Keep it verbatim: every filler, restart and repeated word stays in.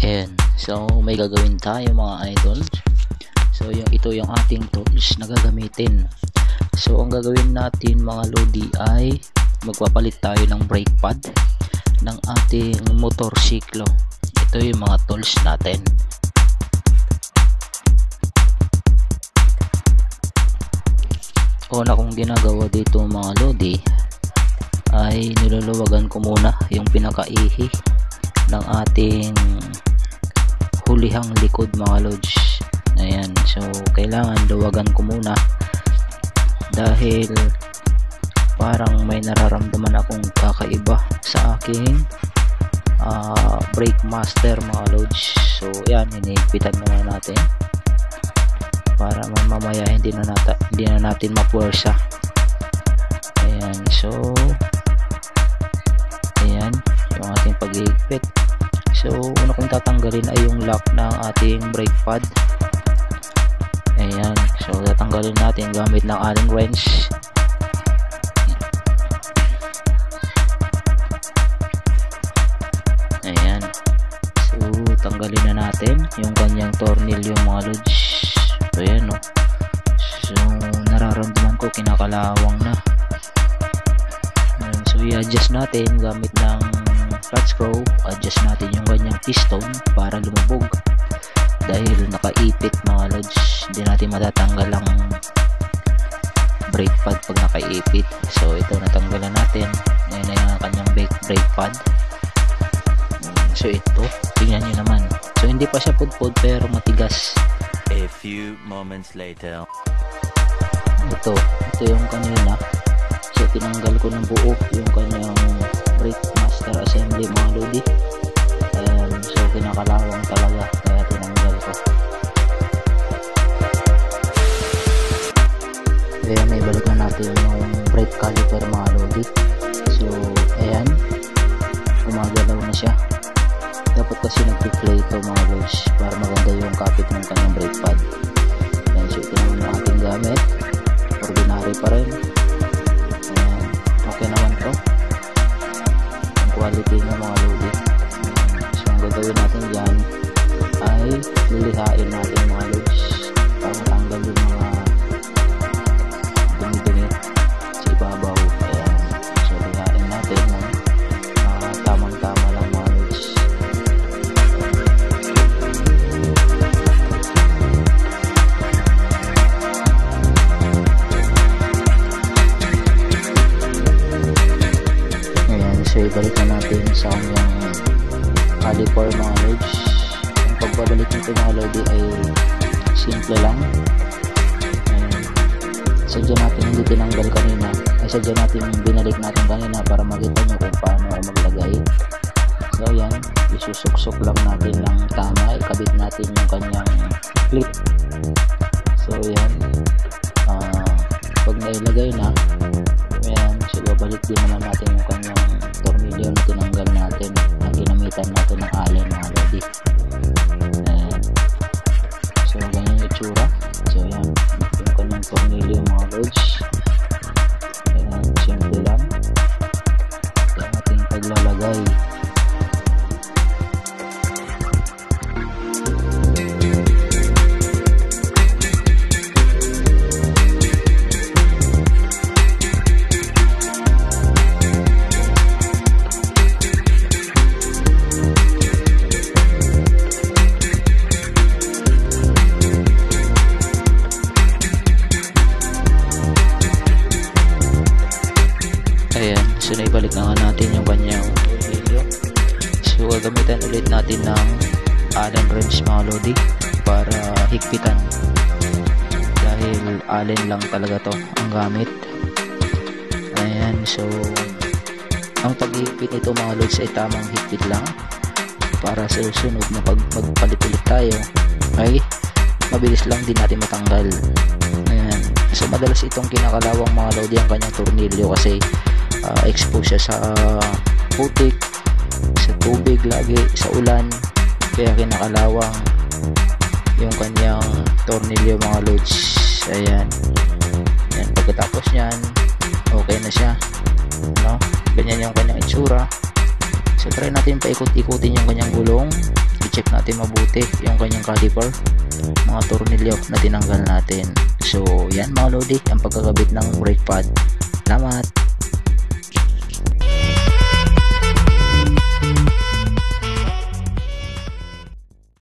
Ayan, so may gagawin tayo mga idol. So yung ito yung ating tools na gagamitin. So ang gagawin natin mga lodi ay magpapalit tayo ng brake pad ng ating motorsiklo. Ito yung mga tools natin. Una kong ginagawa dito mga lodi ay niluluwagan ko muna yung pinakaihi ng ating hulihang likod mga lods. Ayan, so kailangan luwagan ko muna dahil parang may nararamdaman akong kakaiba sa aking uh, brake master mga lods. So yan, hinihigpitan muna natin para mamaya hindi na, nata, hindi na natin mapuwersa. Ayan, so ayan yung ating paghihigpit. So una kong tatanggalin ay yung lock ng ating brake pad. Ayan, so tatanggalin natin gamit ng Allen wrench. Ayan, so tanggalin na natin yung kanyang tornilyo mga lods. So ayan o, so nararamdaman ko kinakalawang na. Ayan, so i-adjust natin gamit ng flat screw. Adjust natin yung kanyang piston para lumubog dahil nakaipit mga lods. Hindi natin matatanggal ang brake pad pag nakaipit. So ito natanggalan natin. Ayan na yung kanyang brake, brake pad. So ito, tingnan nyo naman. So hindi pa siya pudpud pero matigas. A few moments later. Ito, ito yung kanina. So tinanggal ko ng buo yung kanyang brake master assembly mga lodi. Ayan, so kinakalawang talaga kaya tinanggal ko. Kaya may balik na natin yung brake caliper mga lodi. So ayan, gumagalaw na siya. Dapat kasi nag-play ito mga lods para maganda yung kapit ng kanyang brake pad. Ayan, so ito naman yung ating gamit. Ordinary pa rin. Ayan, okay naman to. Ang quality ng mga lodi. So ang gagawin natin dyan ay lilihain natin mga lods para matanggal yung mga dumi-dumi sa ibabaw. Ayan, so lihain natin ng uh, tamang-tama lang mga lods. So ibalik na natin sa kanyang caliper mga lods. Ang pagbabalik nito mga lodi ay simple lang. Ayan. Sadya natin hindi tinanggal kanina, ay sadya natin binalik natin kanina para makita nyo kung paano maglagay. So ayan, isusuksok lang natin ng tama, ikabit natin yung kanyang clip. So ayan, uh, pag nailagay na, ayan, so babalik din naman natin yung kanyang tornilyo na tinanggal natin na ginamitan natin ng Allen mga lodi. Ayan. So ganyan yung itsura. So ayan, yung kanyang tornilyo mga lods. Ayan, simple lang. Ayan ating paglalagay. Ayan, so naibalik na nga natin yung kanyang tornilyo. So gagamitan ulit natin ng Allen wrench mga lodi para higpitan dahil Allen lang talaga to ang gamit. Ayan, so ang paghihigpit nito mga lods ay tamang higpit lang para sa susunod na pag magpalit ulit tayo ay mabilis lang din natin matanggal. Ayan, so madalas itong kinakalawang mga lodi ang kanyang tornilyo kasi Uh, expose siya sa putik, sa tubig lagi, sa ulan, kaya kinakalawang yung kanyang tornilyo mga lods. Ayan, ayan, pagkatapos nyan okay na siya, no? Ganyan yung kanyang itsura. So try natin paikot-ikutin yung kanyang gulong. check natin mabuti yung kanyang caliper, mga tornilyo na tinanggal natin. So yan mga lodi, ang pagkakabit ng brake pad. Salamat.